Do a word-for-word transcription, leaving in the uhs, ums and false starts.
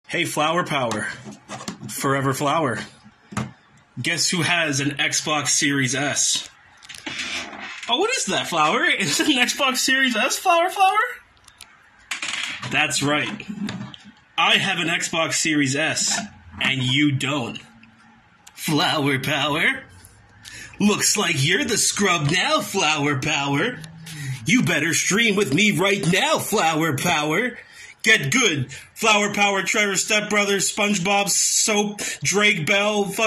Hey, Flower Power. Forever Flower. Guess who has an Xbox Series S? Oh, what is that, Flower? Is it an Xbox Series S, Flower Flower? That's right. I have an Xbox Series S, and you don't. Flower Power. Looks like you're the scrub now, Flower Power. You better stream with me right now, Flower Power. Get good. Flower Power, Trevor Stepbrothers, SpongeBob, Soap, Drake Bell,